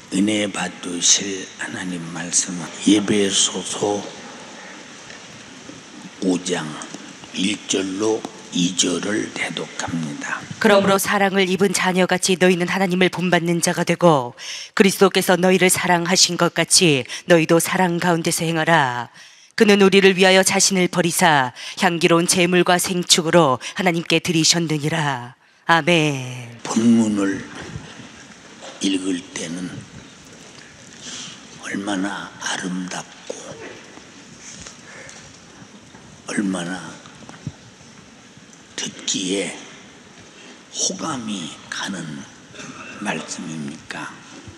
은혜 받으실 하나님 말씀은 에베소서 5장 1절로 2절을 대독합니다. 그러므로 사랑을 입은 자녀같이 너희는 하나님을 본받는 자가 되고 그리스도께서 너희를 사랑하신 것 같이 너희도 사랑 가운데서 행하라. 그는 우리를 위하여 자신을 버리사 향기로운 제물과 생축으로 하나님께 드리셨느니라. 아멘. 본문을 읽을 때는 얼마나 아름답고 얼마나 듣기에 호감이 가는 말씀입니까?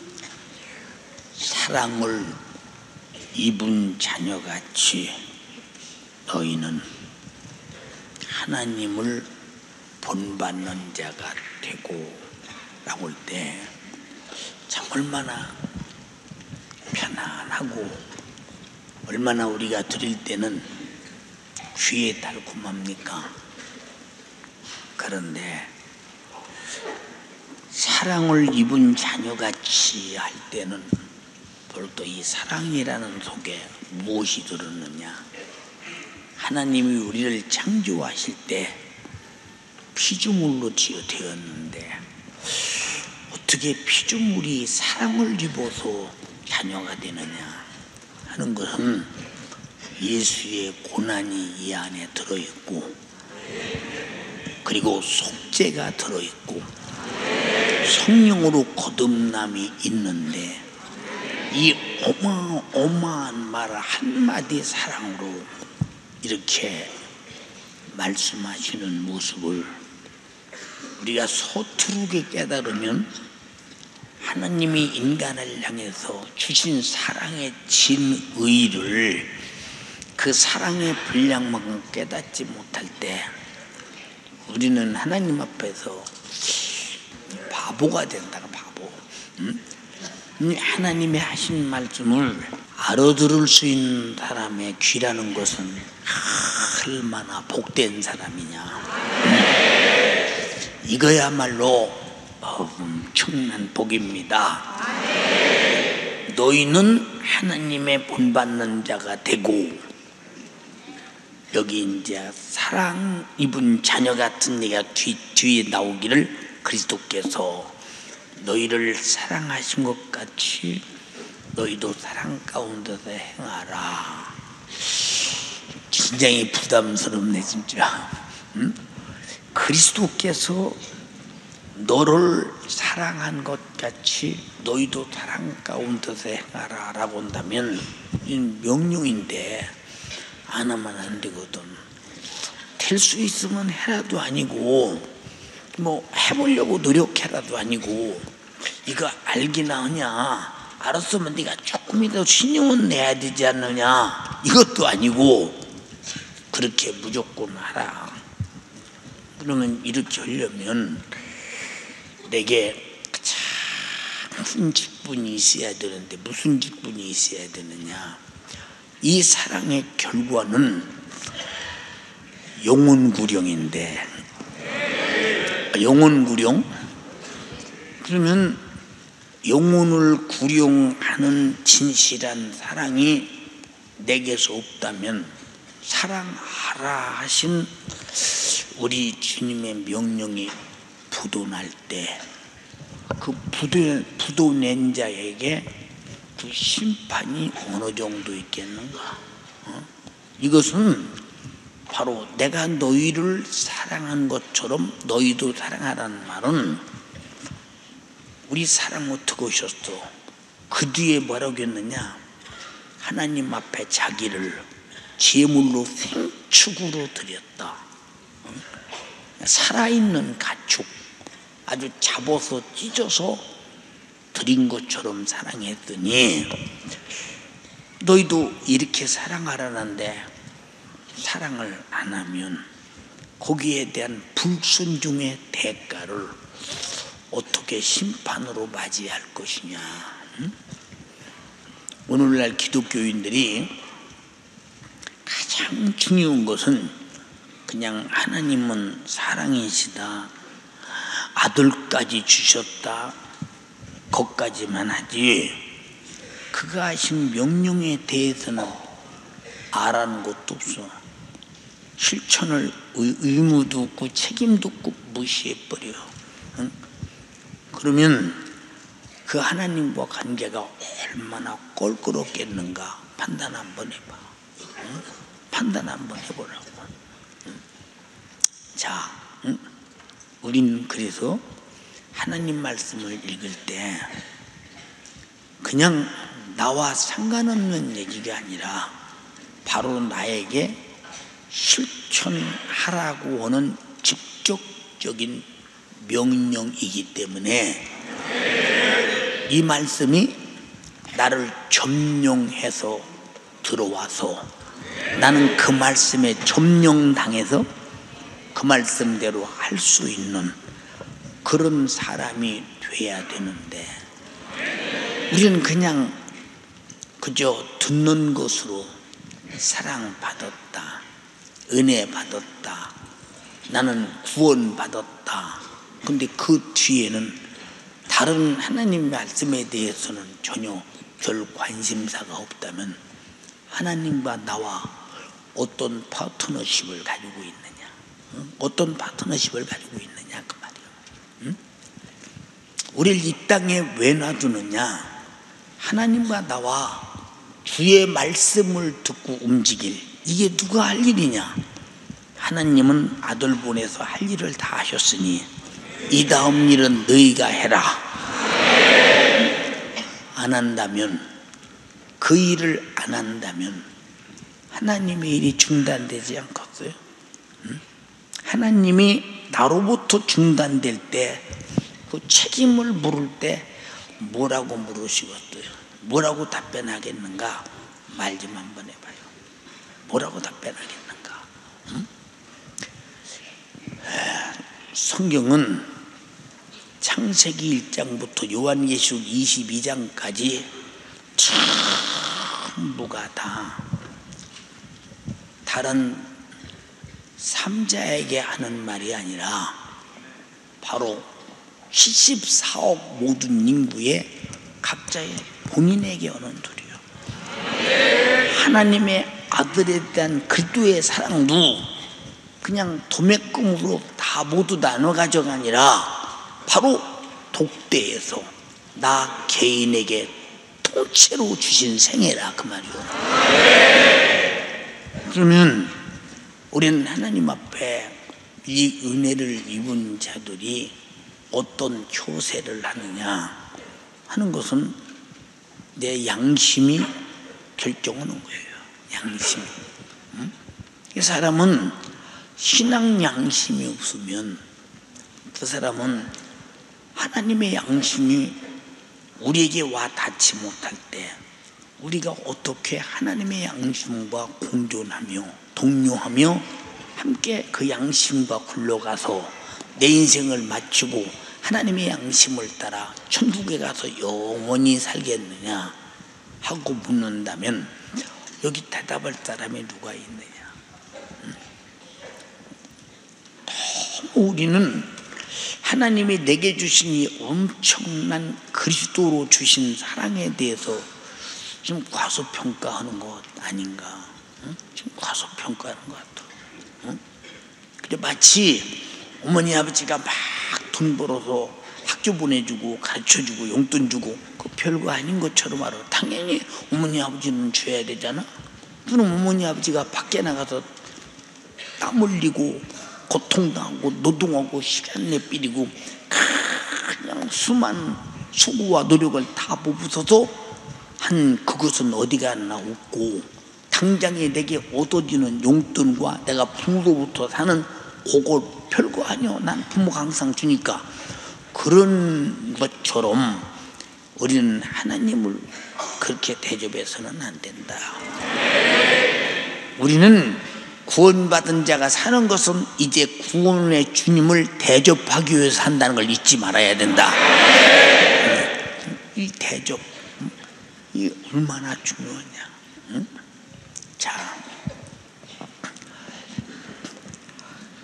사랑을 입은 자녀같이 너희는 하나님을 본받는 자가 되고 라고 할 때 참 얼마나 편안하고 얼마나 우리가 드릴 때는 귀에 달콤합니까? 그런데 사랑을 입은 자녀같이 할 때는 별도 이 사랑이라는 속에 무엇이 들었느냐? 하나님이 우리를 창조하실 때 피조물로 되었는데 어떻게 피조물이 사랑을 입어서 자녀가 되느냐 하는 것은 예수의 고난이 이 안에 들어있고 그리고 속죄가 들어있고 성령으로 거듭남이 있는데 이 어마어마한 말 한마디 사랑으로 이렇게 말씀하시는 모습을 우리가 서투르게 깨달으면 하나님이 인간을 향해서 주신 사랑의 진의를 그 사랑의 분량만큼 깨닫지 못할 때 우리는 하나님 앞에서 바보가 된다가 바보. 하나님의 하신 말씀을 알아들을 수 있는 사람의 귀라는 것은 얼마나 복된 사람이냐. 이거야말로 엄청난 복입니다. 너희는 하나님의 본받는 자가 되고 여기 이제 사랑 입은 자녀 같은 얘기가 뒤에 나오기를 그리스도께서 너희를 사랑하신 것 같이 너희도 사랑 가운데서 행하라. 굉장히 부담스럽네 진짜. 그리스도께서 너를 사랑한 것 같이 너희도 사랑 가운데서 행하라 라고 한다면 명령인데 안 하면 안 되거든. 될 수 있으면 해라도 아니고 뭐 해보려고 노력해라도 아니고 이거 알기나 하냐, 알았으면 네가 조금이라도 신용은 내야 되지 않느냐 이것도 아니고 그렇게 무조건 하라. 그러면 이렇게 하려면 내게 큰 직분이 있어야 되는데 무슨 직분이 있어야 되느냐? 이 사랑의 결과는 영혼구령인데 영혼구령? 그러면 영혼을 구령하는 진실한 사랑이 내게서 없다면 사랑하라 하신 우리 주님의 명령이 부도날 때 그 부도낸 자에게 그 심판이 어느 정도 있겠는가? 이것은 바로 내가 너희를 사랑한 것처럼 너희도 사랑하라는 말은 우리 사랑 어떻게 하셨어? 그 뒤에 뭐라고 했느냐? 하나님 앞에 자기를 제물로 생축으로 드렸다. 살아있는 가축 아주 잡아서 찢어서 드린 것처럼 사랑했더니 너희도 이렇게 사랑하라는데 사랑을 안 하면 거기에 대한 불순종의 대가를 어떻게 심판으로 맞이할 것이냐. 오늘날 기독교인들이 가장 중요한 것은 그냥 하나님은 사랑이시다, 아들까지 주셨다, 것까지만 하지 그가 하신 명령에 대해서는 알아는 것도 없어. 실천을 의무도 없고 책임도 없고 무시해버려. 응? 그러면 그 하나님과 관계가 얼마나 껄끄럽겠는가 판단 한번 해봐. 응? 판단 한번 해보라고. 응? 자, 응? 우리는 그래서 하나님 말씀을 읽을 때 그냥 나와 상관없는 얘기가 아니라 바로 나에게 실천하라고 하는 직접적인 명령이기 때문에 이 말씀이 나를 점령해서 들어와서 나는 그 말씀에 점령당해서 그 말씀대로 할 수 있는 그런 사람이 돼야 되는데 우리는 그냥 그저 듣는 것으로 사랑받았다, 은혜 받았다, 나는 구원받았다. 근데 그 뒤에는 다른 하나님 말씀에 대해서는 전혀 별 관심사가 없다면 하나님과 나와 어떤 파트너십을 가지고 있느냐, 어떤 파트너십을 가지고 있느냐 그 말이에요. 응? 우리를 이 땅에 왜 놔두느냐? 하나님과 나와 주의 말씀을 듣고 움직일, 이게 누가 할 일이냐? 하나님은 아들 보내서 할 일을 다 하셨으니 이 다음 일은 너희가 해라. 안 한다면, 그 일을 안 한다면 하나님의 일이 중단되지 않겠어요? 응? 하나님이 나로부터 중단될 때 그 책임을 물을 때 뭐라고 물으시겠어요? 뭐라고 답변하겠는가? 말 좀 한번 해봐요. 뭐라고 답변하겠는가? 응? 성경은 창세기 1장부터 요한계시록 22장까지 전부가 다 다른 3자에게 하는 말이 아니라 바로 74억 모든 인구의 각자의 본인에게 하는 소리요. 하나님의 아들에 대한 그리스도의 사랑도 그냥 도매금으로 다 모두 나눠 가져가 아니라 바로 독대에서 나 개인에게 통째로 주신 생애라 그 말이요. 그러면 우리는 하나님 앞에 이 은혜를 입은 자들이 어떤 효세를 하느냐 하는 것은 내 양심이 결정하는 거예요. 양심. 응? 이 사람은 신앙 양심이 없으면 그 사람은 하나님의 양심이 우리에게 와 닿지 못할 때 우리가 어떻게 하나님의 양심과 공존하며 동료하며 함께 그 양심과 굴러가서 내 인생을 마치고 하나님의 양심을 따라 천국에 가서 영원히 살겠느냐 하고 묻는다면 여기 대답할 사람이 누가 있느냐? 너무 우리는 하나님이 내게 주신 이 엄청난 그리스도로 주신 사랑에 대해서 좀 과소평가하는 것 아닌가? 좀 과소평가하는 것 같아. 근데 마치 어머니 아버지가 막 돈 벌어서 학교 보내주고 가르쳐주고 용돈 주고 그 별거 아닌 것처럼 알아. 당연히 어머니 아버지는 줘야 되잖아. 그럼 어머니 아버지가 밖에 나가서 땀 흘리고 고통당하고 노동하고 시간 내삐리고 그냥 수많은 수고와 노력을 다 부부서서 한 그것은 어디 갔나 없고 당장에 내게 얻어지는 용돈과 내가 부모로부터 사는 그거 별거 아니요. 난 부모가 항상 주니까. 그런 것처럼 우리는 하나님을 그렇게 대접해서는 안 된다. 우리는 구원받은 자가 사는 것은 이제 구원의 주님을 대접하기 위해서 한다는 걸 잊지 말아야 된다. 이 대접, 이 얼마나 중요하냐. 응? 자,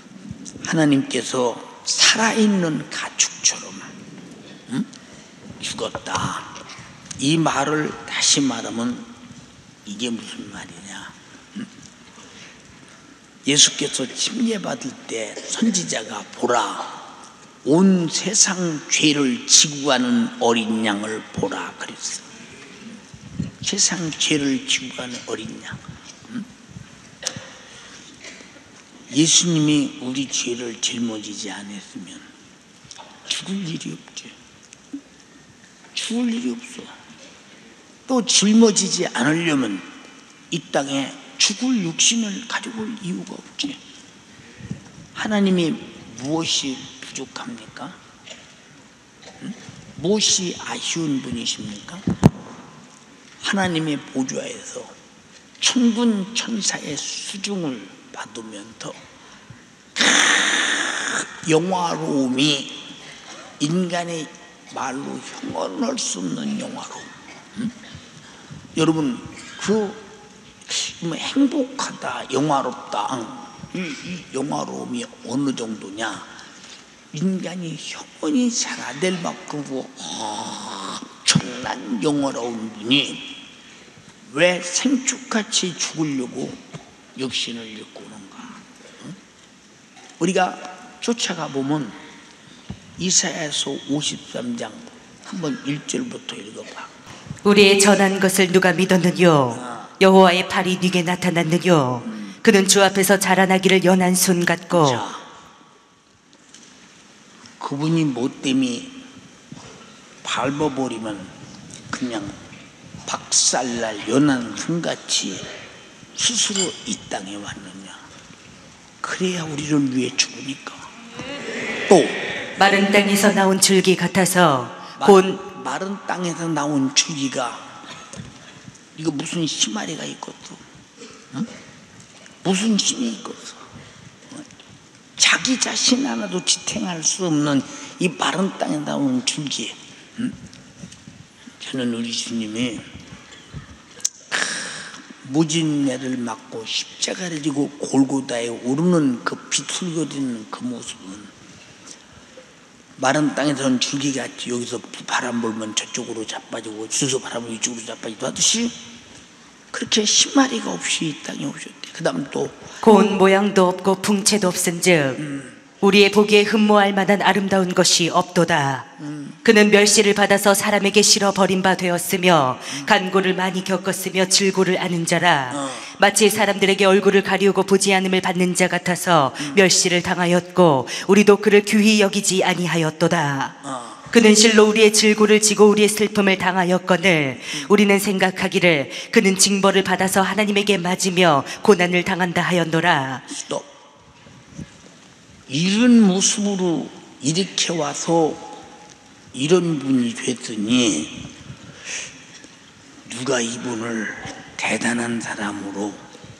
하나님께서 살아있는 가축처럼 죽었다. 이 말을 다시 말하면 이게 무슨 말이냐? 예수께서 침례받을 때 선지자가 보라, 온 세상 죄를 지고 가는 어린 양을 보라 그랬어요. 세상 죄를 지고 가는 어린 양. 예수님이 우리 죄를 짊어지지 않았으면 죽을 일이 없지. 죽을 일이 없어. 또 짊어지지 않으려면 이 땅에 죽을 육신을 가지고 올 이유가 없지. 하나님이 무엇이 부족합니까? 무엇이 아쉬운 분이십니까? 하나님의 보좌에서 천군 천사의 수중을 받으면서 영화로움이 인간의 말로 형언할 수 없는 영화로움. 여러분 행복하다, 영화롭다, 이 영화로움이 어느 정도냐? 인간이 형언이 잘 안 될 만큼 엄청난 영화로운 분이 왜 생축같이 죽으려고 육신을 입고 오는가? 우리가 쫓아가 보면 이사야서 53장 한번 1절부터 읽어봐. 우리의 전한 것을 누가 믿었느뇨? 여호와의 팔이 네게 나타났느뇨? 그는 주 앞에서 자라나기를 연한 손 같고. 자, 그분이 못됨이 밟아버리면 그냥 박살날 연한 손같이 스스로 이 땅에 왔느냐? 그래야 우리를 위해 죽으니까. 또 마른 땅에서 나온 줄기 같아서 곧 마른 땅에서 나온 줄기가 이거 무슨 희마리가 있겠어? 응? 무슨 힘이 있겠어? 자기 자신 하나도 지탱할 수 없는 이 마른 땅에 나온 줄기. 저는 우리 주님이 무진매를 맞고 십자가를 지고 골고다에 오르는 그 비틀거리는 그 모습은 마른 땅에서는 줄기같이 여기서 바람 불면 저쪽으로 자빠지고 저기서 바람 불면 이쪽으로 자빠지고 하듯이 그렇게 희마리가 없이 이 땅에 오셨대. 그 다음 또 고운 모양도 없고 풍채도 없은즉 우리의 보기에 흠모할 만한 아름다운 것이 없도다. 그는 멸시를 받아서 사람에게 실어 버린 바 되었으며 간고를 많이 겪었으며 질고를 아는 자라. 마치 사람들에게 얼굴을 가리우고 보지 않음을 받는 자 같아서 멸시를 당하였고 우리도 그를 귀히 여기지 아니하였도다. 그는 실로 우리의 질고를 지고 우리의 슬픔을 당하였거늘 우리는 생각하기를 그는 징벌을 받아서 하나님에게 맞으며 고난을 당한다 하였노라. 스톱. 이런 모습으로 이렇게 와서 이런 분이 됐으니 누가 이분을 대단한 사람으로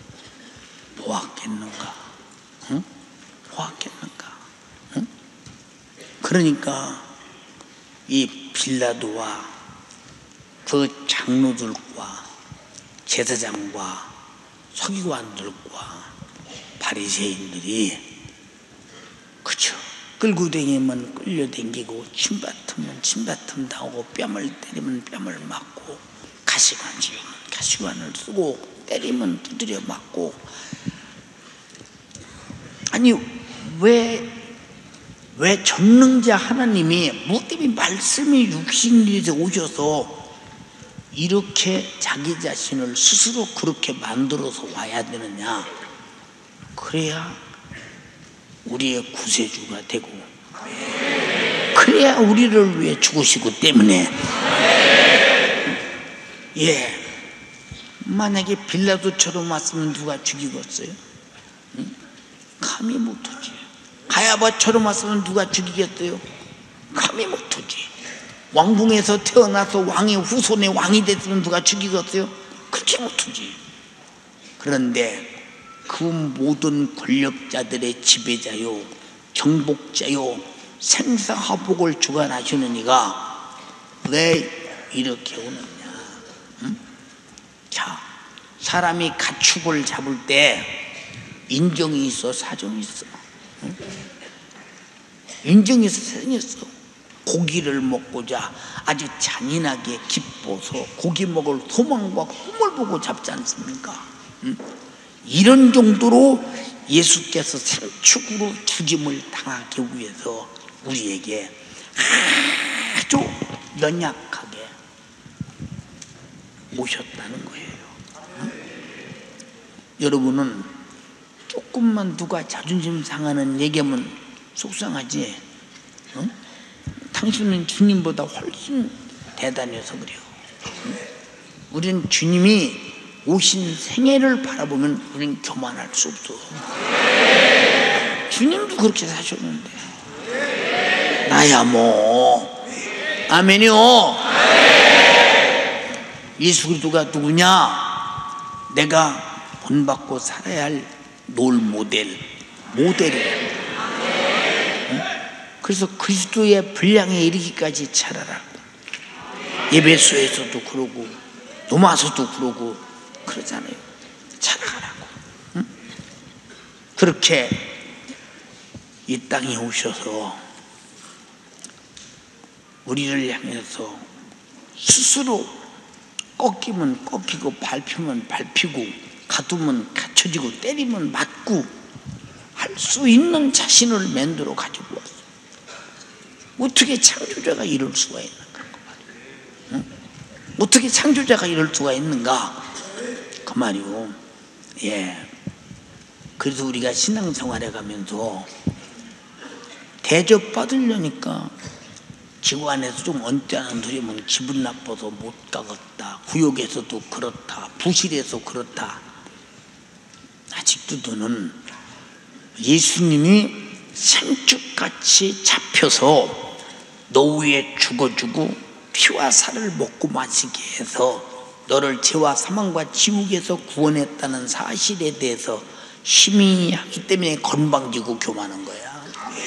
보았겠는가? 응? 보았겠는가? 응? 그러니까 이 빌라도와 그 장로들과 제사장과 서기관들과 바리새인들이 그쵸, 끌고 다니면 끌려다니고 침받으면 침받음 당하고 뺨을 때리면 뺨을 맞고 가시관 지으면 가시관을 쓰고 때리면 두드려 맞고. 아니 왜 전능자 하나님이 뭐 때문에 말씀이 육신이 돼서 오셔서 이렇게 자기 자신을 스스로 그렇게 만들어서 와야 되느냐? 그래야 우리의 구세주가 되고 그래야 우리를 위해 죽으시고 때문에. 예, 만약에 빌라도처럼 왔으면 누가 죽이겠어요? 응? 감히 못하지. 가야바처럼 왔으면 누가 죽이겠어요? 감히 못하지. 왕궁에서 태어나서 왕의 후손의 왕이 됐으면 누가 죽이겠어요? 그렇게 못하지. 그런데 그 모든 권력자들의 지배자요, 정복자요, 생사화복을 주관하시는 이가 왜 이렇게 오느냐? 응? 자, 사람이 가축을 잡을 때 인정이 있어, 사정이 있어. 응? 인정이 있어, 사정이 있어. 고기를 먹고자 아주 잔인하게 기뻐서 고기 먹을 소망과 꿈을 보고 잡지 않습니까? 이런 정도로 예수께서 생축으로 죽임을 당하기 위해서 우리에게 아주 연약하게 오셨다는 거예요. 여러분은 조금만 누가 자존심 상하는 얘기하면 속상하지? 당신은 주님보다 훨씬 대단해서 그래요. 우리는 주님이 오신 생애를 바라보면 우리는 교만할 수 없어. 주님도 그렇게 사셨는데 나야 뭐. 아멘이요. 예수 그리스도가 누구냐? 내가 본받고 살아야 할 롤 모델이에요. 그래서 그리스도의 분량에 이르기까지 자라라고. 예배소에서도 그러고 노마서도 그러고 그러잖아요. 자라가라고. 그렇게 이 땅에 오셔서 우리를 향해서 스스로 꺾이면 꺾이고 밟히면 밟히고 가두면 갇혀지고 때리면 맞고 할 수 있는 자신을 만들어 가지고 왔어. 어떻게 창조자가 이럴 수가 있는가? 어떻게 창조자가 이럴 수가 있는가? 그 말이요. 예. 그래서 우리가 신앙생활에 가면서 대접받으려니까 지구 안에서 좀 언짢은 소리면 기분 나빠서 못 가겠다. 구역에서도 그렇다. 부실해서 그렇다. 아직도 너는 예수님이 생축같이 잡혀서 너 위에 죽어주고 피와 살을 먹고 마시게 해서 너를 죄와 사망과 지옥에서 구원했다는 사실에 대해서 희미하기 때문에 건방지고 교만한 거야.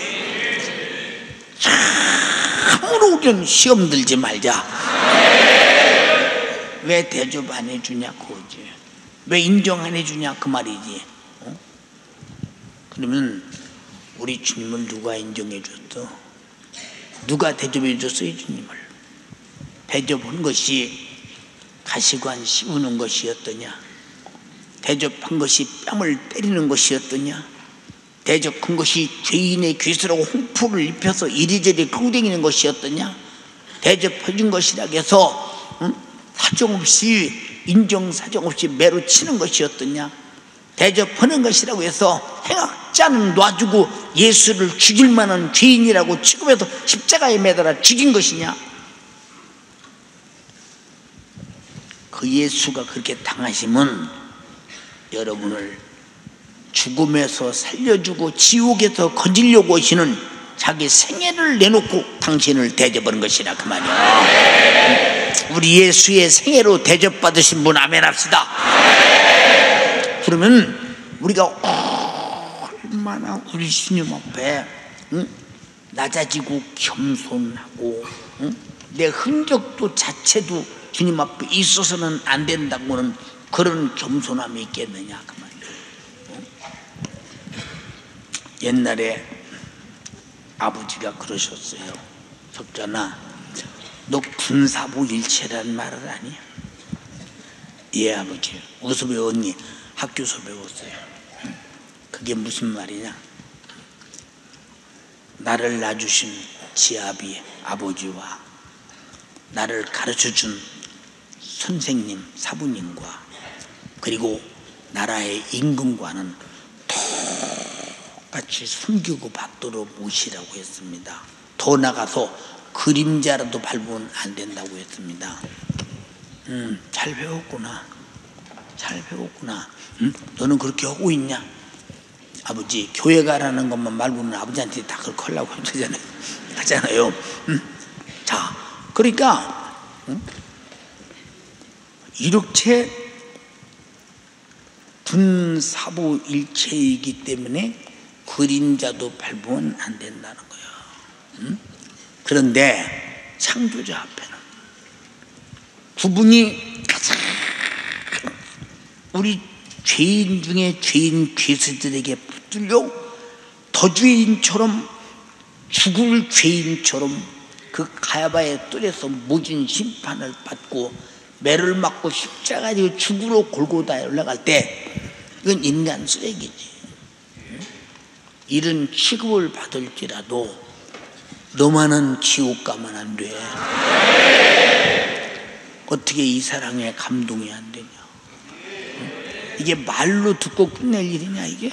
참으로 우리는 시험 들지 말자. 왜 대접 안 해주냐 그거지. 왜 인정 안 해주냐 그 말이지. 그러면 우리 주님을 누가 인정해 줬어? 누가 대접해 줬어요? 주님을. 대접한 것이 가시관 씌우는 것이었더냐? 대접한 것이 뺨을 때리는 것이었더냐? 대접한 것이 죄인의 귀스라고 홍포를 입혀서 이리저리 끌어다니는 것이었더냐? 대접해 준 것이라 해서 사정없이 인정사정 없이 매로 치는 것이었더냐? 대접하는 것이라고 해서 행악자는 놔주고 예수를 죽일 만한 죄인이라고 취급해서 십자가에 매달아 죽인 것이냐? 그 예수가 그렇게 당하시면 여러분을 죽음에서 살려주고 지옥에서 건지려고 하시는 자기 생애를 내놓고 당신을 대접하는 것이라 그 말이야. 우리 예수의 생애로 대접받으신 분 아멘 합시다. 그러면 우리가 얼마나 우리 주님 앞에 낮아지고 겸손하고 내 흔적도 자체도 주님 앞에 있어서는 안 된다고는 그런 겸손함이 있겠느냐 그 말이에요. 옛날에 아버지가 그러셨어요. 석전아, 너 군사부 일체라는 말을 아니? 예 아버지. 어디서 배웠니? 학교에서 배웠어요. 그게 무슨 말이냐? 나를 낳아주신 지아비 아버지와 나를 가르쳐준 선생님 사부님과 그리고 나라의 임금과는 똑같이 숨기고 받도록 모시라고 했습니다. 더 나가서 그림자라도 밟으면 안 된다고 했습니다. 잘 배웠구나. 잘 배웠구나. 너는 그렇게 하고 있냐? 아버지 교회 가라는 것만 말고는 아버지한테 다 그렇게 하려고 하잖아요. 자, 그러니까 이렇게 분사부일체이기 때문에 그림자도 밟으면 안 된다는 거야. 그런데 창조자 앞에는 그분이 가장 우리 죄인 중에 죄인 괴수들에게 붙들려 더 죄인처럼 죽을 죄인처럼 그 가야바의 뜰에서 모진 심판을 받고 매를 맞고 십자가에 죽으러 골고다에 올라갈 때 이건 인간 쓰레기지. 이런 취급을 받을지라도 너만은 지옥 가면 안 돼. 어떻게 이 사랑에 감동이 안 되냐? 이게 말로 듣고 끝낼 일이냐 이게?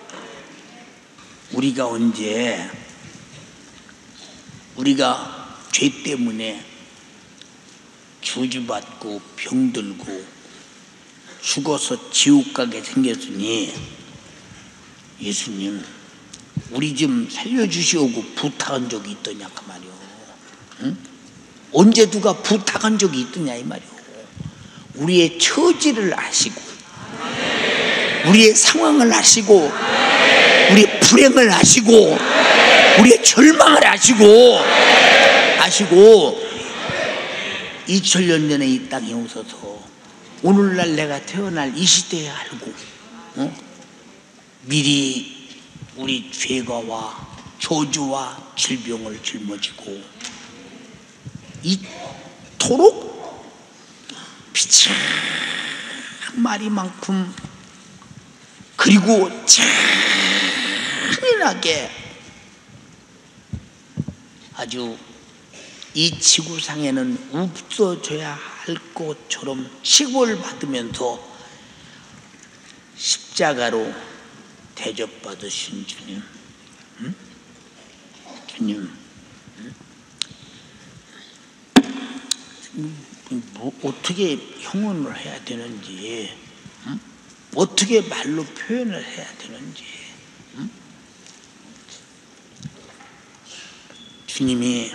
우리가 언제 우리가 죄 때문에 저주받고 병들고 죽어서 지옥 가게 생겼으니 예수님 우리 좀 살려주시오고 부탁한 적이 있더냐 그 말이오. 응? 언제 누가 부탁한 적이 있더냐 이 말이오. 우리의 처지를 아시고 우리의 상황을 아시고 우리의 불행을 아시고 우리의 절망을 아시고 2000년 전에 이 땅에 오셔서 오늘날 내가 태어날 이 시대에 알고 미리 우리 죄가와 저주와 질병을 짊어지고 이토록 빛이 한 마리만큼 그리고 잔인하게 아주 이 지구상에는 없어져야 할 것처럼 취급을 받으면서 십자가로 대접받으신 주님, 주님, 뭐 어떻게 형언을 해야 되는지, 어떻게 말로 표현을 해야 되는지, 주님이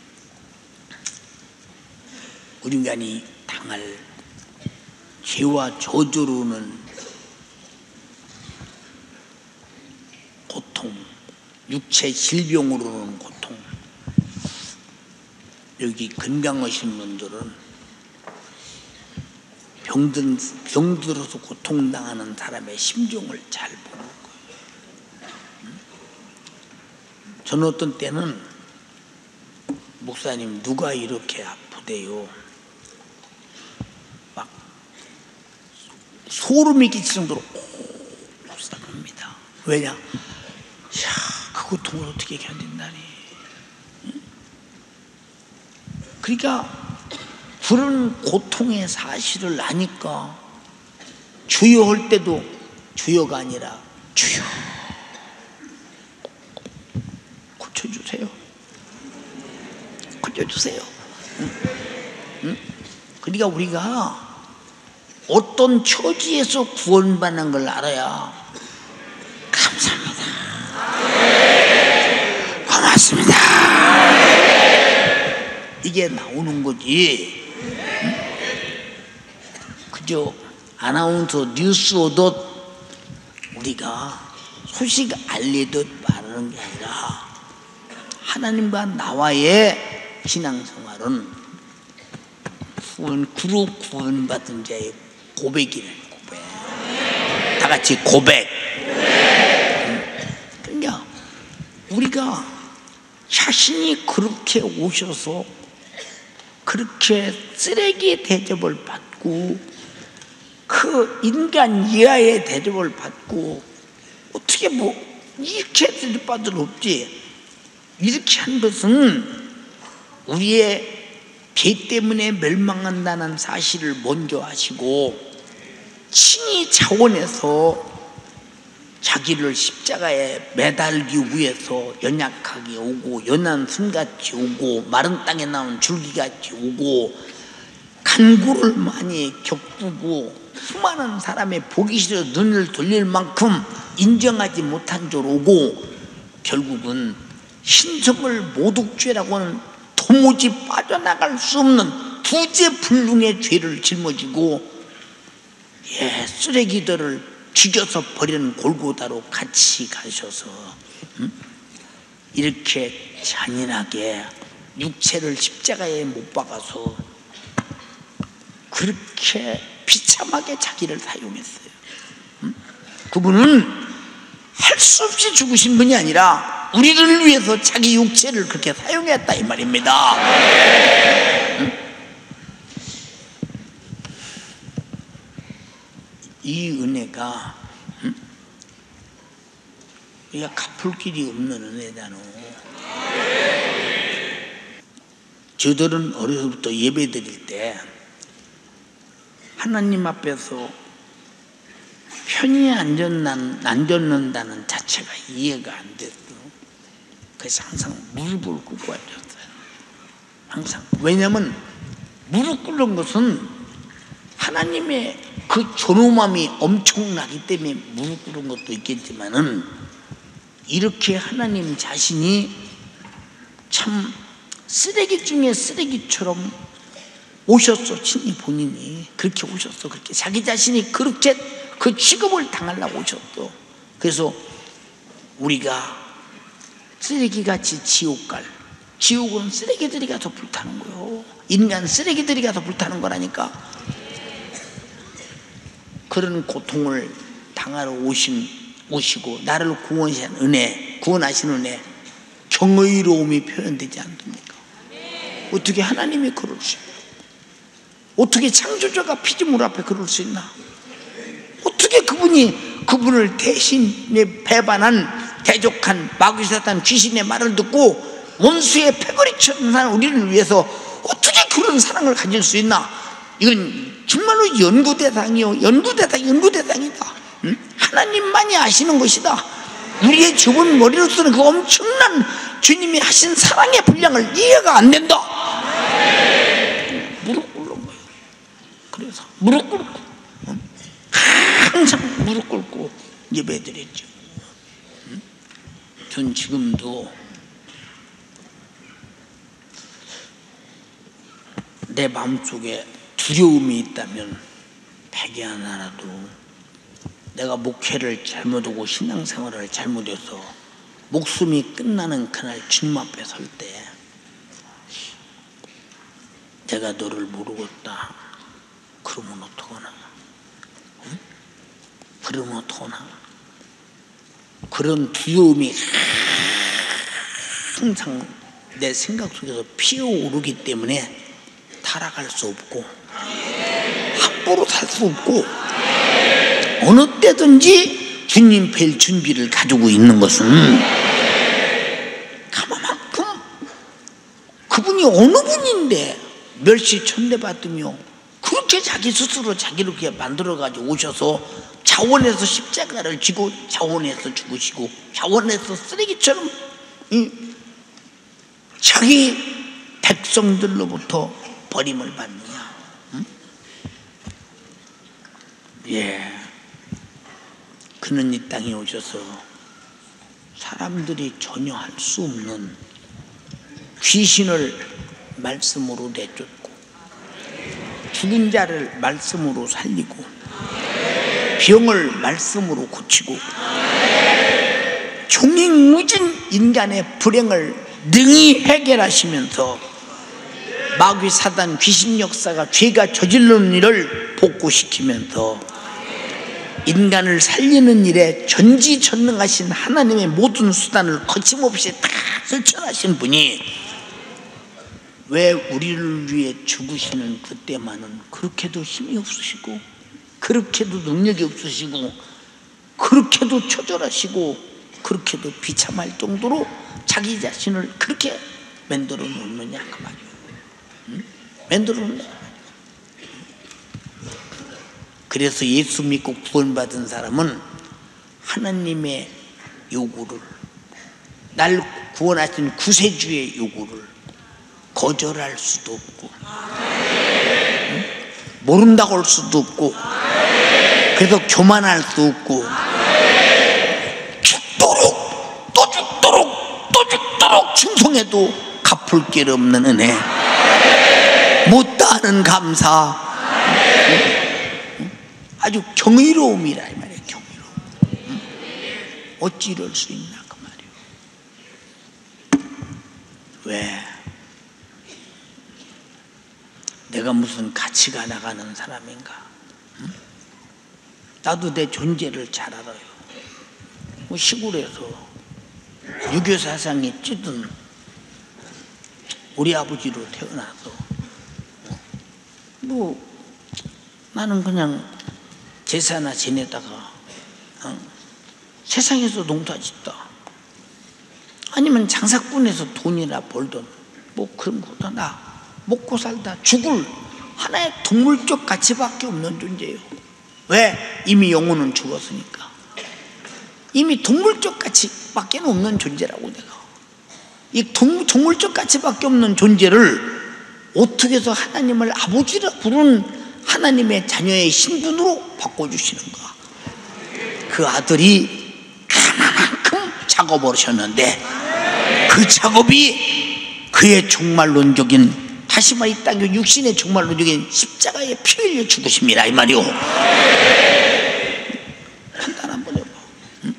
우리 인간이 당할 죄와 저주로는 고통, 육체 질병으로는 고통. 여기 건강하신 분들은 병들어서 고통당하는 사람의 심정을 잘 보는 거예요. 저는 어떤 때는 목사님 누가 이렇게 아프대요. 막 소름이 끼칠 정도로 불쌍합니다. 왜냐? 그 고통을 어떻게 견딘다니. 그러니까 그런 고통의 사실을 아니까 주여 할 때도 주여가 아니라 주여 고쳐주세요. 고쳐주세요. 그러니까 우리가 어떤 처지에서 구원받는 걸 알아야 감사합니다. 고맙습니다. 이게 나오는 거지. 그저 아나운서 뉴스 오듯 우리가 소식 알리듯 말하는 게 아니라 하나님과 나와의 신앙생활은 그룹 구원받은 자의 고백이네. 고백. 다 같이 고백. 그러니까 우리가 자신이 그렇게 오셔서 그렇게 쓰레기의 대접을 받고 그 인간 이하의 대접을 받고 어떻게 뭐 이렇게 대접받을 수 없지. 이렇게 한 것은 우리의 죄 때문에 멸망한다는 사실을 먼저 아시고 친히 자원해서 자기를 십자가에 매달기 위해서 연약하게 오고 연한 순같이 오고 마른 땅에 나온 줄기같이 오고 간구를 많이 겪고 수많은 사람의 보기 싫어 눈을 돌릴 만큼 인정하지 못한 줄 오고 결국은 신성을 모독죄라고는 도무지 빠져나갈 수 없는 부재불능의 죄를 짊어지고 쓰레기들을 죽여서 버리는 골고다로 같이 가셔서 이렇게 잔인하게 육체를 십자가에 못 박아서 그렇게 비참하게 자기를 사용했어요. 그분은 할 수 없이 죽으신 분이 아니라 다 우리를 위해서 자기 육체를 그렇게 사용했다 이 말입니다. 이 은혜가 우리가 갚을 길이 없는 은혜잖아. 저들은 어려서부터 예배 드릴 때 하나님 앞에서 편히 앉았는다는 자체가 이해가 안 됐어. 그래서 항상 무릎을 꿇고 앉았어요. 항상. 왜냐하면 무릎 꿇는 것은 하나님의 그 존엄함이 엄청나기 때문에 무릎 꿇은 것도 있겠지만은, 이렇게 하나님 자신이 참 쓰레기 중에 쓰레기처럼 오셨어. 친히 본인이 그렇게 오셨어. 그렇게 자기 자신이 그렇게 그 취급을 당하려고 오셨어. 그래서 우리가 쓰레기같이 지옥 갈, 지옥은 쓰레기들이 가서 불타는 거예요. 인간 쓰레기들이 가서 불타는 거라니까. 그런 고통을 당하러 오시고 나를 구원하신 은혜, 경의로움이 표현되지 않습니까? 어떻게 하나님이 그럴 수 있나? 어떻게 창조자가 피조물 앞에 그럴 수 있나? 어떻게 그분을 대신에 배반한 대적한 마귀사탄 귀신의 말을 듣고 원수의 패거리처럼 사는 우리를 위해서 어떻게 그런 사랑을 가질 수 있나? 이건 정말로 연구대상이다. 응? 하나님만이 아시는 것이다. 우리의 좁은 머리로 쓰는 그 엄청난 주님이 하신 사랑의 분량을 이해가 안 된다. 무릎 꿇는 거예요. 그래서 무릎 꿇고, 항상 무릎 꿇고 예배드렸죠. 전 지금도 내 마음속에 두려움이 있다면 백이 하나라도 내가 목회를 잘못하고 신앙생활을 잘못해서 목숨이 끝나는 그날 주님 앞에 설 때 내가 너를 모르겠다 그러면 어떡하나? 응? 그러면 어떡하나? 그런 두려움이 항상 내 생각 속에서 피어오르기 때문에 타락할 수 없고 함부로 살 수 없고 어느 때든지 주님 뵐 준비를 가지고 있는 것은 가만만큼 그분이 어느 분인데 멸시 천대받으며 그렇게 자기 스스로 자기를 그렇게 만들어가지고 오셔서 자원에서 십자가를 지고 자원에서 죽으시고 자원에서 쓰레기처럼 자기 백성들로부터 버림을 받느냐? 응? 예, 그는 이 땅에 오셔서 사람들이 전혀 할 수 없는 귀신을 말씀으로 내쫓고 죽은 자를 말씀으로 살리고 병을 말씀으로 고치고 종횡무진 인간의 불행을 능히 해결하시면서 마귀 사단 귀신 역사가 죄가 저지르는 일을 복구시키면서 인간을 살리는 일에 전지전능하신 하나님의 모든 수단을 거침없이 다 실천하신 분이 왜 우리를 위해 죽으시는 그때만은 그렇게도 힘이 없으시고 그렇게도 능력이 없으시고 그렇게도 처절하시고 그렇게도 비참할 정도로 자기 자신을 그렇게 만들어 놓느냐 그 말이에요. 만들어 놓느냐. 그래서 예수 믿고 구원받은 사람은 하나님의 요구를, 날 구원하신 구세주의 요구를 거절할 수도 없고 모른다고 할 수도 없고 그래서 교만할 수 없고 죽도록 또 죽도록 또 죽도록 충성해도 갚을 길 없는 은혜, 못다하는 감사, 아주 경이로움이라 이 말이에요. 경이로움. 어찌 이럴 수 있나 그 말이에요. 왜? 내가 무슨 가치가 나가는 사람인가? 응? 나도 내 존재를 잘 알아요. 뭐 시골에서 유교 사상에 찌든 우리 아버지로 태어나서 뭐 나는 그냥 제사나 지내다가 세상에서 농사짓다 아니면 장사꾼에서 돈이나 벌던 뭐 그런 거다 나 먹고 살다 죽을 하나의 동물적 가치밖에 없는 존재예요. 왜? 이미 영혼은 죽었으니까. 이미 동물적 가치밖에 없는 존재라고 내가. 이 동물적 가치밖에 없는 존재를 어떻게 해서 하나님을 아버지라 부르는 하나님의 자녀의 신분으로 바꿔주시는가. 그 아들이 하나만큼 작업을 하셨는데 그 작업이 그의 종말론적인 다시 말해 이 땅의 육신의 종말론적인 십자가에 피 흘려 죽으십니다 이 말이요. 판단 한번 해봐. 응?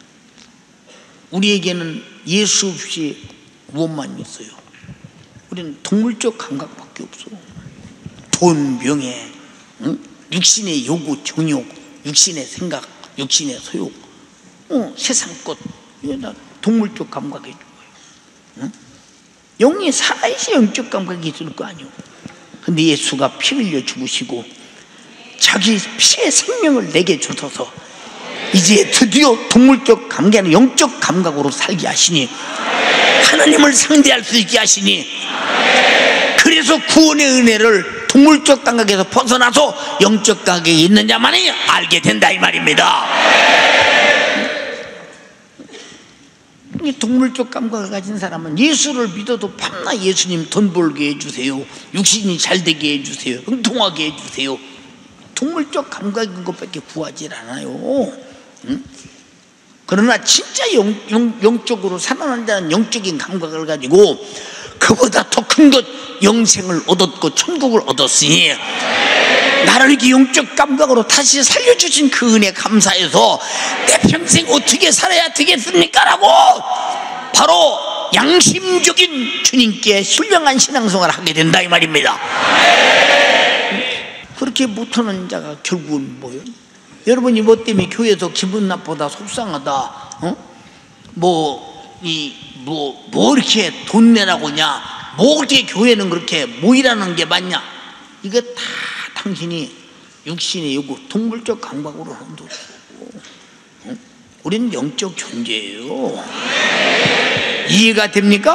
우리에게는 예수 없이 무엇만 있어요? 우리는 동물적 감각밖에 없어. 돈, 명예, 응? 육신의 요구, 정욕, 육신의 생각, 육신의 소욕, 세상 것, 이거 다 동물적 감각이 있는 거예요. 응? 영이 살아야지 영적 감각이 있을 거 아니에요. 근데 예수가 피 흘려 죽으시고 자기 피의 생명을 내게 주셔서 이제 드디어 동물적 감각이 아니라 영적 감각으로 살게 하시니 하나님을 상대할 수 있게 하시니 그래서 구원의 은혜를 동물적 감각에서 벗어나서 영적 감각이 있는 자만이 알게 된다 이 말입니다. 이 동물적 감각을 가진 사람은 예수를 믿어도 밤낮 예수님 돈 벌게 해주세요, 육신이 잘 되게 해주세요, 흥통하게 해주세요, 동물적 감각인 것밖에 구하지 않아요. 응? 그러나 진짜 영적으로 살아난 자는 영적인 감각을 가지고 그보다 더 큰 것 영생을 얻었고 천국을 얻었으니 나를 이렇게 영적 감각으로 다시 살려주신 그 은혜 감사해서 내 평생 어떻게 살아야 되겠습니까? 라고 바로 양심적인 주님께 신령한 신앙생활을 하게 된다 이 말입니다. 그렇게 못하는 자가 결국은 뭐예요? 여러분이 뭐 때문에 교회에서 기분 나쁘다 속상하다 뭐 이렇게 돈 내라고 하냐, 뭐 어떻게 교회는 그렇게 모이라는 게 맞냐, 이거 다 당신이 육신의 요구 동물적 감각으로 하는 거고 우리는 영적 존재예요. 이해가 됩니까?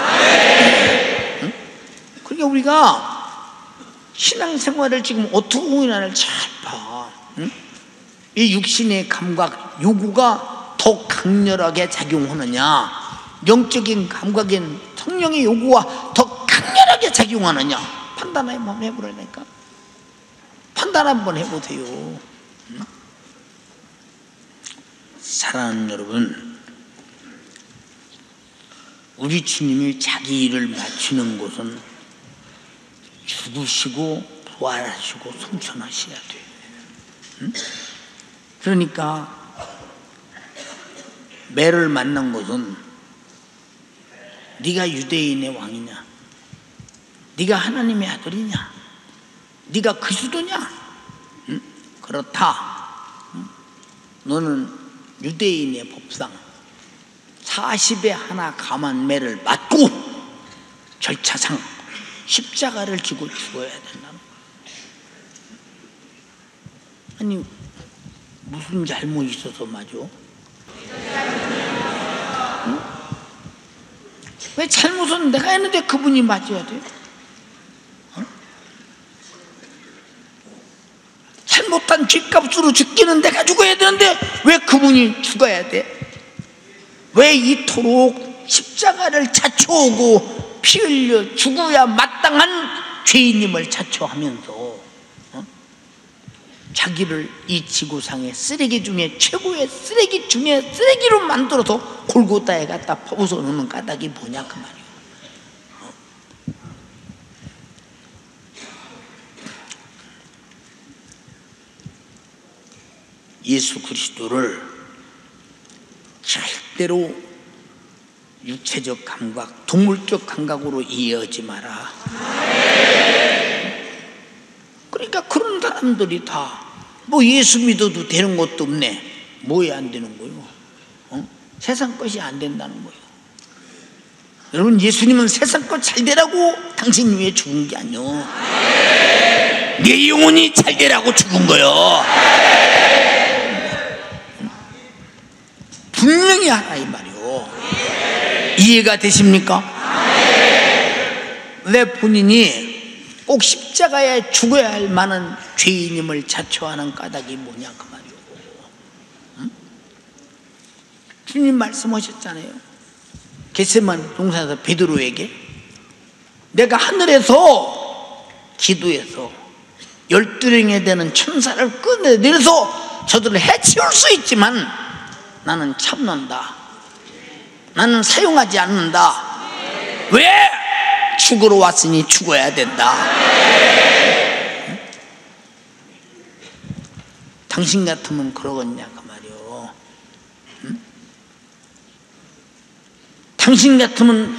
그러니까 우리가 신앙생활을 지금 어떻게 하냐를 잘 봐. 이 육신의 감각 요구가 더 강렬하게 작용하느냐, 영적인 감각인 성령의 요구와 더 강렬하게 작용하느냐 판단 한번 해보라니까. 판단 한번 해보세요. 사랑하는 여러분, 우리 주님이 자기 일을 마치는 곳은 죽으시고 부활하시고 승천하셔야 돼요. 그러니까 매를 만난 것은 네가 유대인의 왕이냐, 네가 하나님의 아들이냐, 네가 그리스도냐? 그렇다. 너는 유대인의 법상 40에 하나 감한 매를 맞고 절차상 십자가를 지고 죽어야 된다는 거야. 아니 무슨 잘못이 있어서 맞아? 왜 잘못은 내가 했는데 그분이 맞아야 돼? 잘못한 죗값으로 죽기는 내가 죽어야 되는데 왜 그분이 죽어야 돼? 왜 이토록 십자가를 자초하고 피 흘려 죽어야 마땅한 죄인임을 자초하면서 자기를 이 지구상의 쓰레기 중에 최고의 쓰레기 중에 쓰레기로 만들어서 골고다에 갖다 퍼부어 놓는 까닭이 뭐냐 그 말이에요. 예수 그리스도를 절대로 육체적 감각, 동물적 감각으로 이해하지 마라. 그러니까 그런 사람들이 다 뭐 예수 믿어도 되는 것도 없네. 뭐에 안 되는 거요? 세상 것이 안 된다는 거예요. 여러분, 예수님은 세상 것 잘 되라고 당신 위해 죽은 게 아니요, 내 영혼이 잘 되라고 죽은 거요. 분명히 하나 이 말이요. 이해가 되십니까? 내 본인이 꼭 십자가에 죽어야 할 만한 죄인임을 자초하는 까닭이 뭐냐 그 말이요. 응? 주님 말씀하셨잖아요. 겟세마네 동산에서 베드로에게 내가 하늘에서 기도해서 12령에 되는 천사를 끌어내려서 저들을 해치울 수 있지만 나는 참는다. 나는 사용하지 않는다. 왜? 죽으러 왔으니 죽어야 된다. 응? 당신 같으면 그러겠냐 그 말이요. 응? 당신 같으면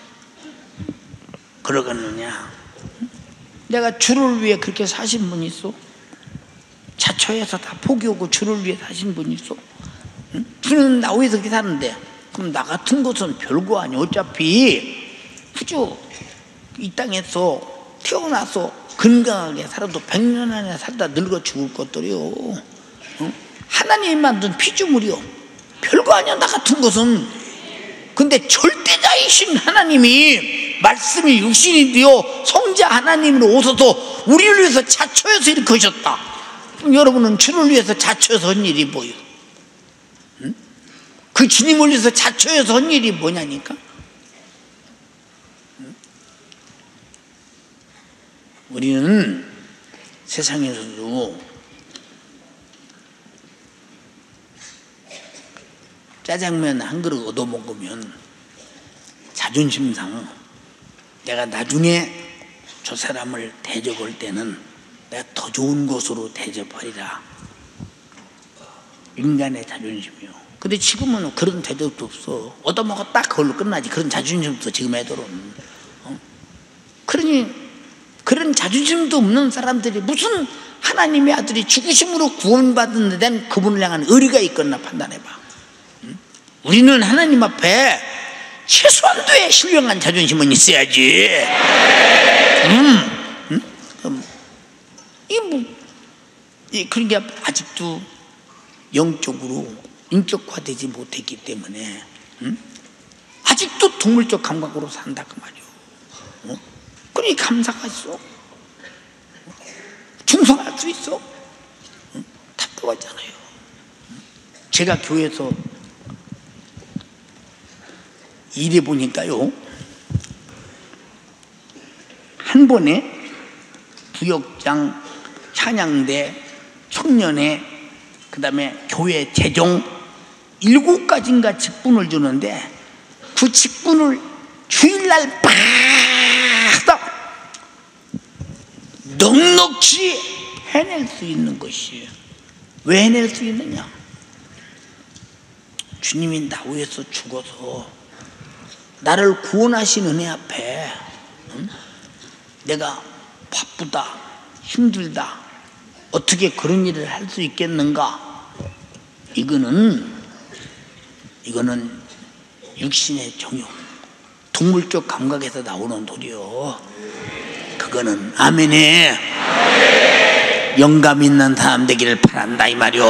그러겠느냐? 응? 내가 주를 위해 그렇게 사신 분 있어? 자초해서 다 포기하고 주를 위해 사신 분 있어? 응? 주는 나 위해서 그렇게 사는데 그럼 나 같은 것은 별거 아니야. 어차피 그죠? 이 땅에서 태어나서 건강하게 살아도 100년 안에 살다 늙어 죽을 것들이요. 응? 하나님이 만든 피조물이요. 별거 아니야 나 같은 것은. 근데 절대자이신 하나님이 말씀이 육신이 되어 성자 하나님으로 오셔서 우리를 위해서 자초해서 이렇게 하셨다. 그럼 여러분은 주를 위해서 자초해서 한 일이 뭐예요? 응? 그 주님을 위해서 자초해서 한 일이 뭐냐니까? 우리는 세상에서도 짜장면 한 그릇 얻어먹으면 자존심상 내가 나중에 저 사람을 대접할 때는 내가 더 좋은 곳으로 대접하리라. 인간의 자존심이요. 근데 지금은 그런 대접도 없어. 얻어먹었다 그걸로 끝나지. 그런 자존심도 없어 지금 애들은. 그러니 그런 자존심도 없는 사람들이 무슨 하나님의 아들이 죽으심으로 구원받은 데는 그분을 향한 의리가 있거나 판단해봐. 우리는 하나님 앞에 최소한도의 신령한 자존심은 있어야지. 그러니까 아직도 영적으로 인격화되지 못했기 때문에 아직도 동물적 감각으로 산다 그 말이요. 그러니 감사가 있어? 충성할 수 있어? 답답하잖아요. 제가 교회에서 일해 보니까요, 한 번에 부역장, 찬양대, 청년회, 그 다음에 교회 재정 7가지인가 직분을 주는데 그 직분을 주일날 팍 넉넉히 해낼 수 있는 것이에요. 왜 해낼 수 있느냐? 주님이 나 위해서 죽어서 나를 구원하신 은혜 앞에 내가 바쁘다, 힘들다, 어떻게 그런 일을 할 수 있겠는가? 이거는 육신의 정욕, 동물적 감각에서 나오는 도리요. 그거는 아멘에 영감 있는 사람 되기를 바란다 이 말이요.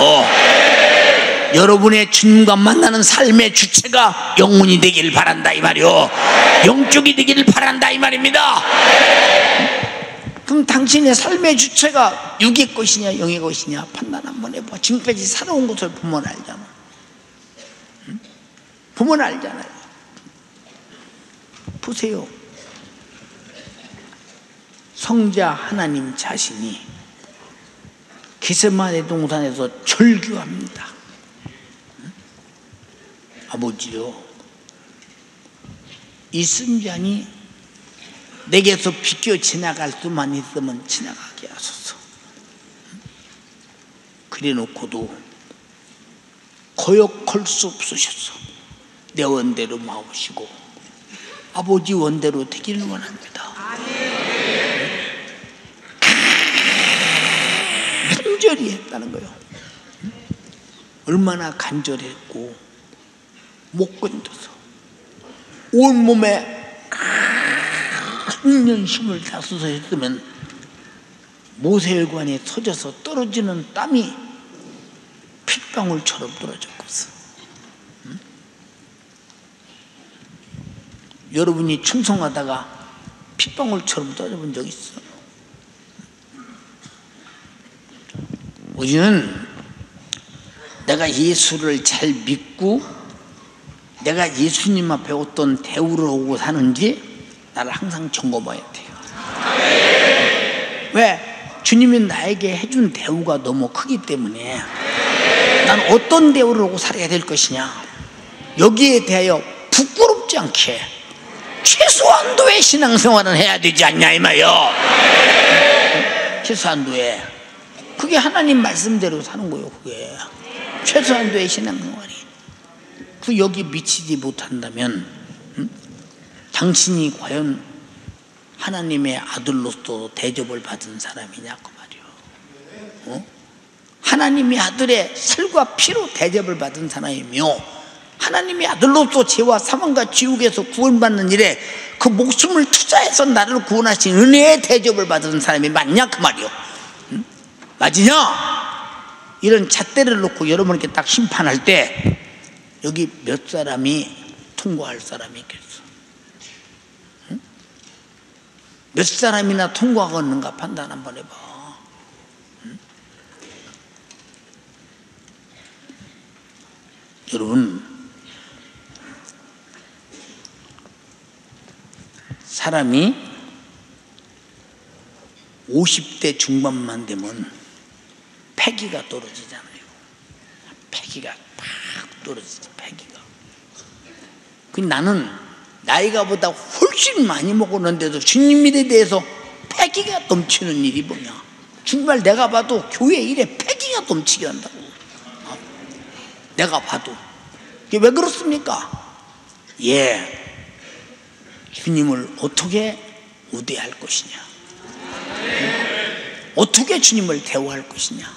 여러분의 주님과 만나는 삶의 주체가 영혼이 되기를 바란다 이 말이요. 영적이 되기를 바란다 이 말입니다. 그럼 당신의 삶의 주체가 육의 것이냐 영의 것이냐 판단 한번 해봐. 지금까지 살아온 것을 보면 알잖아. 보면 알잖아요. 보세요. 성자 하나님 자신이 겟세마네 동산에서 절규합니다. 아버지요, 이 순잔이 내게서 비껴 지나갈 수만 있으면 지나가게 하소서. 그래 놓고도 거역할 수 없으셨어. 내 원대로 마오시고 아버지 원대로 되기를 원합니다. 간절히 했다는 거예요. 얼마나 간절했고 못 건져서 온몸에 큰 힘을 다 써서 했으면 모세혈관에 터져서 떨어지는 땀이 핏방울처럼 떨어졌겠어. 응? 여러분이 충성하다가 핏방울처럼 떨어져본 적 있어? 우리는 내가 예수를 잘 믿고 내가 예수님 앞에 어떤 대우를 하고 사는지 나를 항상 점검해야 돼요. 왜? 주님이 나에게 해준 대우가 너무 크기 때문에 난 어떤 대우를 하고 살아야 될 것이냐, 여기에 대하여 부끄럽지 않게 최소한도의 신앙생활은 해야 되지 않냐 이 말이요. 최소한도의, 그게 하나님 말씀대로 사는 거예요. 그게 최소한도의 신앙생활이. 그 여기 미치지 못한다면 당신이 과연 하나님의 아들로서 대접을 받은 사람이냐 그 말이요. 하나님의 아들의 살과 피로 대접을 받은 사람이며 하나님의 아들로서 죄와 사망과 지옥에서 구원받는 일에 그 목숨을 투자해서 나를 구원하신 은혜의 대접을 받은 사람이 맞냐 그 말이요. 맞으냐? 이런 잣대를 놓고 여러분께 딱 심판할 때 여기 몇 사람이 통과할 사람이 있겠어? 몇 사람이나 통과하겠는가 판단 한번 해봐. 여러분, 사람이 50대 중반만 되면 패기가 떨어지잖아요. 패기가 팍 떨어지지, 패기가. 그 나는 나이가 보다 훨씬 많이 먹었는데도 주님 일에 대해서 패기가 넘치는 일이 뭐냐? 정말 내가 봐도 교회 일에 패기가 넘치게 한다고. 내가 봐도. 이게 왜 그렇습니까? 예, 주님을 어떻게 우대할 것이냐, 어떻게 주님을 대우할 것이냐,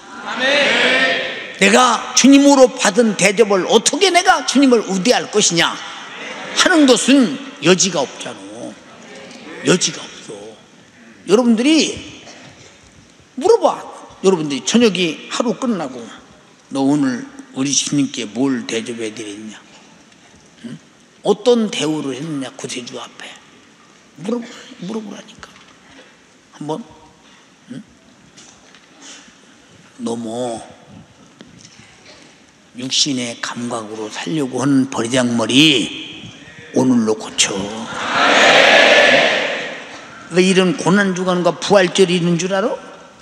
내가 주님으로 받은 대접을 어떻게 내가 주님을 우대할 것이냐 하는 것은 여지가 없잖아. 여지가 없어. 여러분들이 물어봐. 여러분들이 저녁이 하루 끝나고 너 오늘 우리 주님께 뭘 대접해 드렸냐, 응? 어떤 대우를 했느냐 구세주 앞에 물어보라니까. 한번. 응? 너무 육신의 감각으로 살려고 하는 버리장머리 오늘로 고쳐. 왜 이런 고난주간과 부활절이 있는 줄 알아?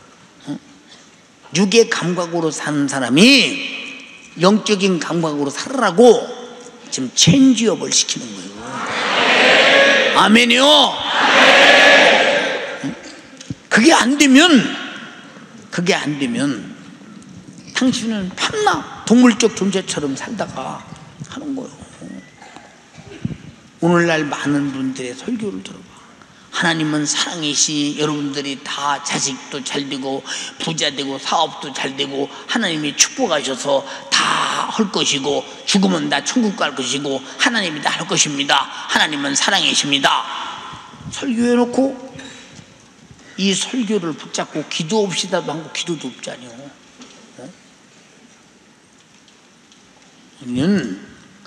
육의 감각으로 사는 사람이 영적인 감각으로 살으라고 지금 체인지업을 시키는 거예요. 아멘이요. 그게 안 되면 당신은 밤낮 동물적 존재처럼 살다가 하는 거예요. 오늘날 많은 분들의 설교를 들어봐. 하나님은 사랑이시, 여러분들이 다 자식도 잘 되고 부자 되고 사업도 잘 되고 하나님이 축복하셔서 다 할 것이고 죽으면 다 천국 갈 것이고 하나님이 다 할 것입니다. 하나님은 사랑이십니다. 설교해놓고 이 설교를 붙잡고 기도 없이다도 하고 기도도 없잖아요. 우리는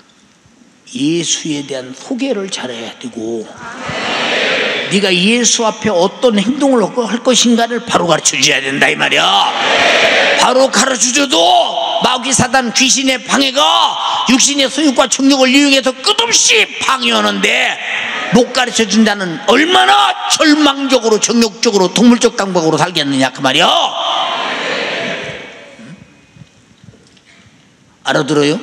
예수에 대한 소개를 잘해야 되고 네가 예수 앞에 어떤 행동을 할 것인가를 바로 가르쳐 줘야 된다 이 말이야. 바로 가르쳐 줘도 마귀 사단 귀신의 방해가 육신의 소유과 정욕을 이용해서 끝없이 방해하는데 못 가르쳐 준다는 얼마나 절망적으로 정욕적으로 동물적 감각으로 살겠느냐 그 말이야. 알아들어요?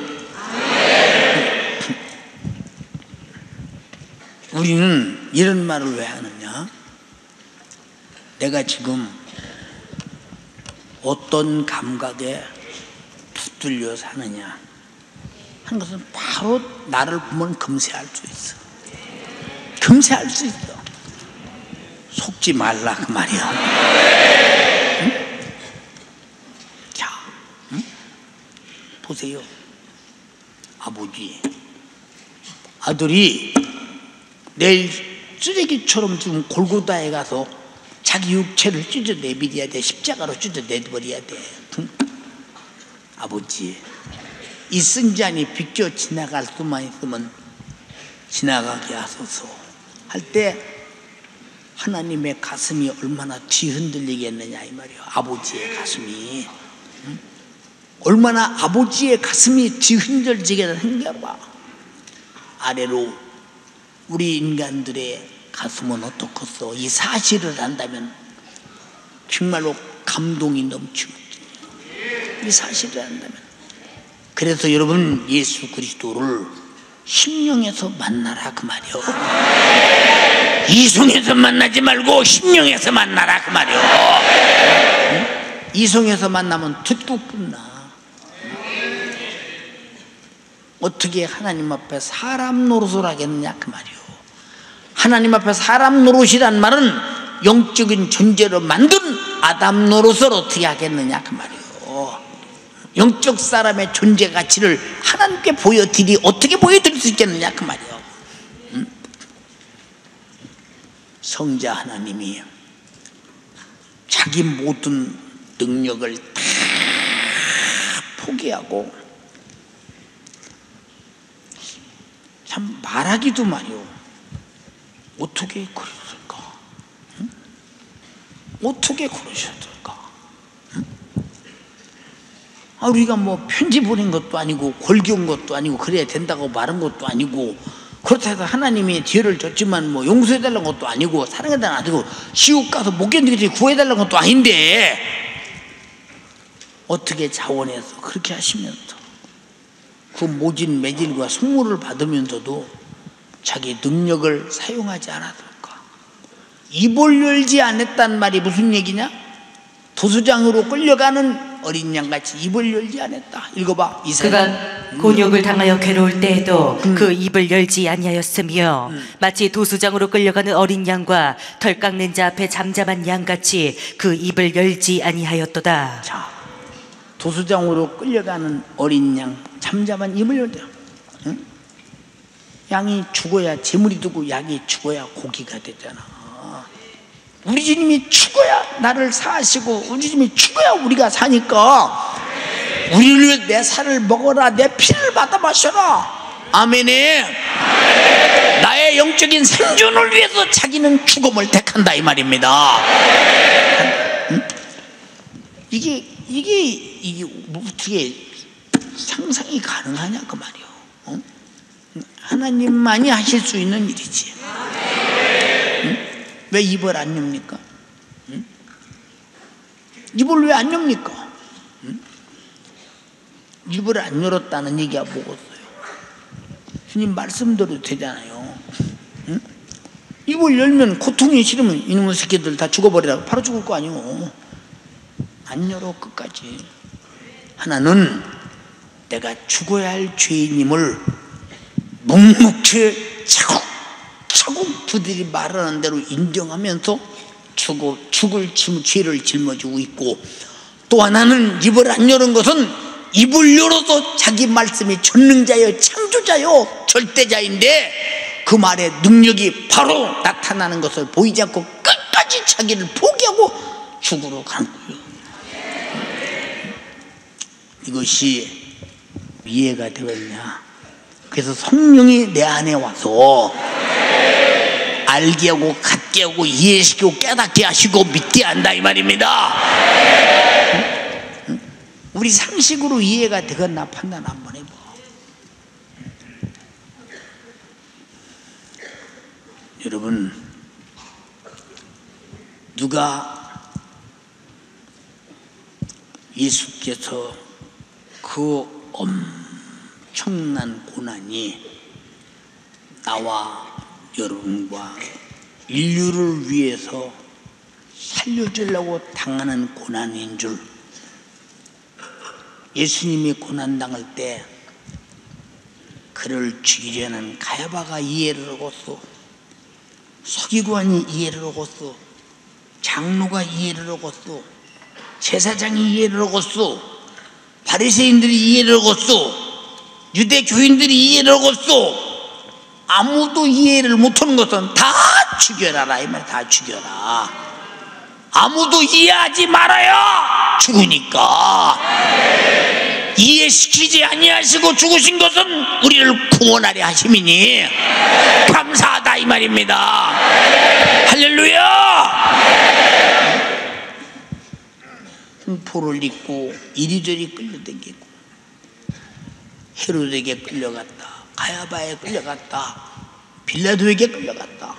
우리는 이런 말을 왜 하느냐? 내가 지금 어떤 감각에 붙들려 사느냐 하는 것은 바로 나를 보면 금세할 수 있어. 금세할 수 있어. 속지 말라 그 말이야. 응? 자, 응? 보세요. 아버지, 아들이 내일 쓰레기처럼 지금 골고다에 가서 자기 육체를 찢어 내버려야 돼. 십자가로 찢어 내버려야 돼. 아버지, 이 승잔이 비껴 지나갈 수만 있으면 지나가게 하소서 할 때 하나님의 가슴이 얼마나 뒤흔들리겠느냐 이 말이에요. 아버지의 가슴이 얼마나 아버지의 가슴이 뒤흔들리겠는가 봐. 아래로 우리 인간들의 가슴은 어떻겠어? 이 사실을 안다면 정말로 감동이 넘치거든요. 이 사실을 안다면. 그래서 여러분, 예수 그리스도를 심령에서 만나라 그 말이요. 이성에서 만나지 말고 심령에서 만나라 그 말이요. 이성에서 만나면 듣고 끝나. 어떻게 하나님 앞에 사람 노릇을 하겠느냐 그 말이요. 하나님 앞에 사람 노릇이란 말은 영적인 존재로 만든 아담 노릇을 어떻게 하겠느냐 그 말이요. 영적 사람의 존재 가치를 하나님께 보여드리 어떻게 보여드릴 수 있겠느냐 그 말이요. 성자 하나님이 자기 모든 능력을 다 포기하고 참 말하기도 말이요. 어떻게 그러실까? 응? 어떻게 그러셨을까? 응? 우리가 뭐 편지 보낸 것도 아니고 골기온 것도 아니고 그래야 된다고 말한 것도 아니고 그렇다 해서 하나님이 죄를 졌지만 뭐 용서해달라는 것도 아니고 사랑해달라는 것도 아니고 지옥 가서 못 견디게 구해달라는 것도 아닌데 어떻게 자원해서 그렇게 하시면서 그 모진 매질과 속물을 받으면서도 자기 능력을 사용하지 않았을까? 입을 열지 않았단 말이 무슨 얘기냐? 도수장으로 끌려가는 어린 양같이 입을 열지 않았다. 읽어봐. 그가 곤욕을 당하여 괴로울 때에도 그 입을 열지 아니하였으며 마치 도수장으로 끌려가는 어린 양과 털 깎는 자 앞에 잠잠한 양같이 그 입을 열지 아니하였도다. 자, 도수장으로 끌려가는 어린 양 잠잠한 입을 열다. 응? 양이 죽어야 재물이 되고 양이 죽어야 고기가 되잖아. 우리 주님이 죽어야 나를 사시고 우리 주님이 죽어야 우리가 사니까 우리를 위해 내 살을 먹어라, 내 피를 받아 마셔라. 아멘에. 나의 영적인 생존을 위해서 자기는 죽음을 택한다 이 말입니다. 응? 이게 어떻게 상상이 가능하냐 그 말이요. 응? 하나님만이 하실 수 있는 일이지. 응? 왜 입을 안 엽니까? 응? 입을 왜 안 엽니까? 응? 입을 안 열었다는 얘기가 뭐겠어요? 주님 말씀대로 되잖아요. 응? 입을 열면 고통이 싫으면 이놈의 새끼들 다 죽어버리라고 바로 죽을 거 아니오. 안 열어 끝까지. 하나는 내가 죽어야 할 죄인임을 묵묵히 차곡차곡 그들이 말하는 대로 인정하면서 죽을 죄를 짊어지고 있고, 또 하나는 입을 안 여는 것은 입을 열어서 자기 말씀이 전능자요 창조자요 절대자인데 그 말의 능력이 바로 나타나는 것을 보이지 않고 끝까지 자기를 포기하고 죽으러 가는 거예요. 이것이 이해가 되겠냐? 그래서 성령이 내 안에 와서 알게 하고 갖게 하고 이해시키고 깨닫게 하시고 믿게 한다 이 말입니다. 우리 상식으로 이해가 되겠나 판단 한번 해봐. 여러분, 누가 예수께서 그 엄청난 고난이 나와 여러분과 인류를 위해서 살려주려고 당하는 고난인 줄, 예수님이 고난당할 때 그를 죽이려는 가야바가 이해를 하겠소, 서기관이 이해를 하겠소, 장로가 이해를 하겠소, 제사장이 이해를 하겠소, 바리새인들이 이해를 하겠소, 유대 교인들이 이해를 하겠소. 아무도 이해를 못하는 것은 다 죽여라라 이 말. 다 죽여라. 아무도 이해하지 말아요. 죽으니까. 이해시키지 아니하시고 죽으신 것은 우리를 구원하려 하심이니 감사하다 이 말입니다. 할렐루야. 흉포를 입고 이리저리 끌려다니고 헤로데에게 끌려갔다, 가야바에 끌려갔다, 빌라도에게 끌려갔다.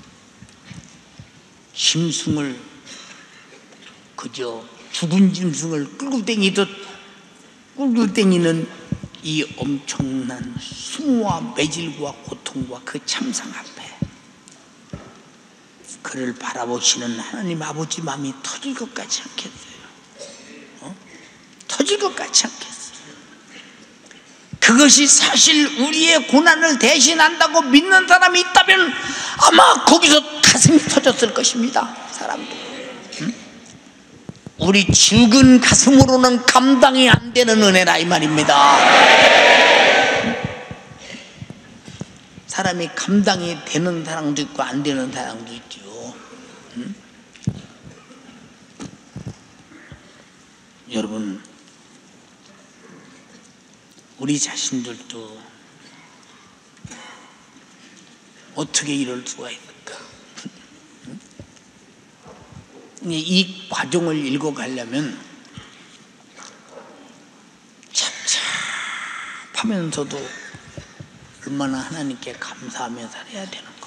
짐승을 그저 죽은 짐승을 끌고 다니듯 끌고 다니는 이 엄청난 수모와 매질과 고통과 그 참상 앞에 그를 바라보시는 하나님 아버지 마음이 터질 것 같지 않겠어요? 터질 것 같지 않겠어요? 그것이 사실 우리의 고난을 대신한다고 믿는 사람이 있다면 아마 거기서 가슴이 터졌을 것입니다. 사람도. 우리 죽은 가슴으로는 감당이 안 되는 은혜라 이 말입니다. 사람이 감당이 되는 사람도 있고 안 되는 사람도 있죠. 여러분, 우리 자신들도 어떻게 이럴 수가 있을까? 이 과정을 읽어가려면 찹찹하면서도 얼마나 하나님께 감사하며 살아야 되는가.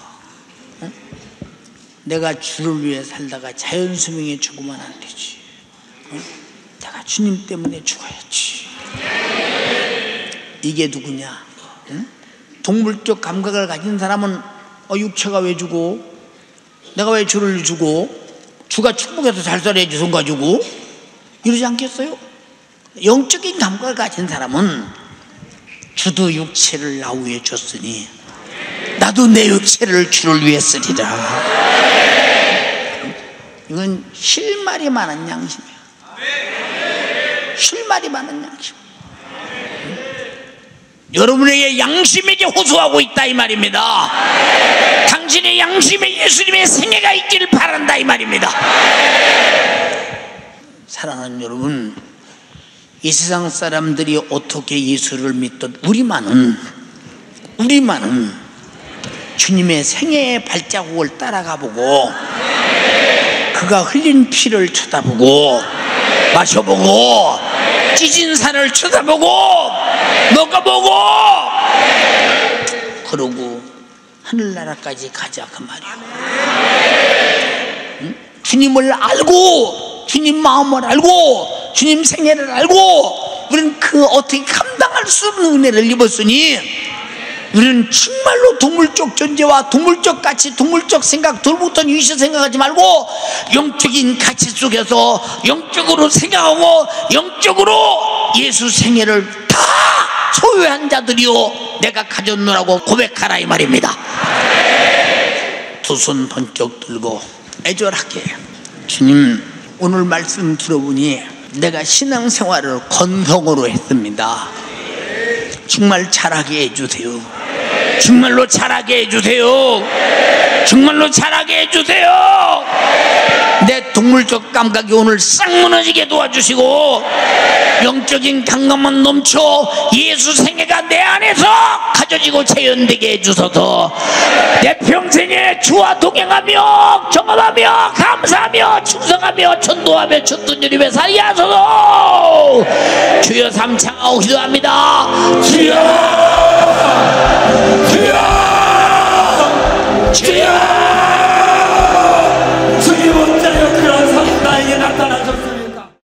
내가 주를 위해 살다가 자연수명에 죽으면 안 되지. 내가 주님 때문에 죽어야지. 이게 누구냐? 동물적 감각을 가진 사람은 육체가 왜 죽어? 내가 왜 주를 주고? 주가 축복해서 잘 살아야지 손 가지고 이러지 않겠어요? 영적인 감각을 가진 사람은 주도 육체를 나 위해 줬으니 나도 내 육체를 주를 위해 쓰리라. 이건 실말이 많은 양심이에요. 실말이 많은 양심. 여러분에게 양심에게 호소하고 있다 이 말입니다. 당신의 양심에 예수님의 생애가 있기를 바란다 이 말입니다. 사랑하는 여러분, 이 세상 사람들이 어떻게 예수를 믿든 우리만은 주님의 생애의 발자국을 따라가 보고 그가 흘린 피를 쳐다보고 마셔보고 찢은 살을 쳐다보고 먹어보고 그러고 하늘나라까지 가자 그 말이에요. 주님을 알고 주님 마음을 알고 주님 생애를 알고 우리는 그 어떻게 감당할 수 없는 은혜를 입었으니 우리는 정말로 동물적 존재와 동물적 가치, 동물적 생각, 돌부터 유시 생각하지 말고 영적인 가치 속에서 영적으로 생각하고 영적으로 예수 생애를 다 소유한 자들이요 내가 가졌노라고 고백하라 이 말입니다. 두 손 번쩍 들고 애절하게 주님, 오늘 말씀 들어보니 내가 신앙생활을 건성으로 했습니다. 정말 잘하게 해주세요. 정말로 잘하게 해주세요. 정말로 잘하게 해주세요. 내 동물적 감각이 오늘 싹 무너지게 도와주시고 영적인 감각만 넘쳐 예수 생애가 내 안에서 가져지고 재현되게 해주소서. 내 평생에 주와 동행하며 경험하며 감사하며 충성하며 전도하며 전도드리며 살게 하소서. 주여 삼창하고 기도합니다. 주여